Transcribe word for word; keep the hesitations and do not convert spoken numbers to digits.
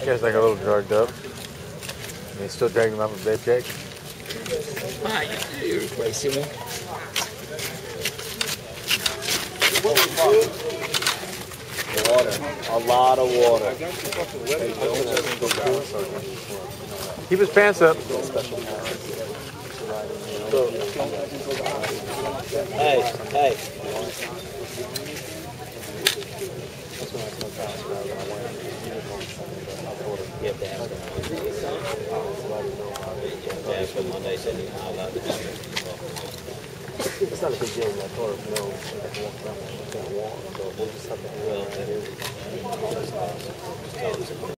Guess they got a little drugged up. And he's still dragging him out of bed, Jake. Ah, you're replacing him. Water. A lot of water. Keep his pants up. Hey, hey. You have to ask him. Yeah, that's what Monday said he's not allowed to have it. It's not a big deal in that car if no one can walk around. Can't walk, so we'll just have to. Well, that is.